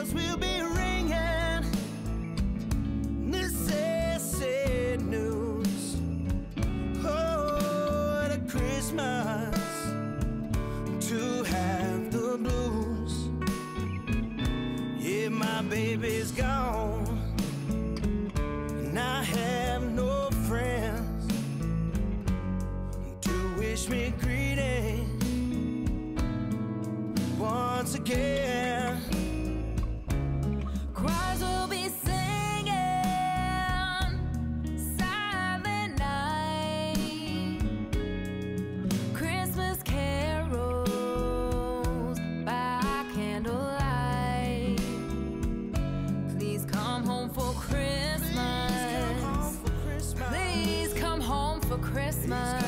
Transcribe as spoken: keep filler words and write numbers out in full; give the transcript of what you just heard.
bells will be ringing. This is sad news. Oh, what a Christmas to have the blues. Yeah, my baby's gone, and I have no friends to wish me greeting once again. Choirs will be singing Silent Night, Christmas carols by candlelight. Please come home for Christmas. Please come home for Christmas.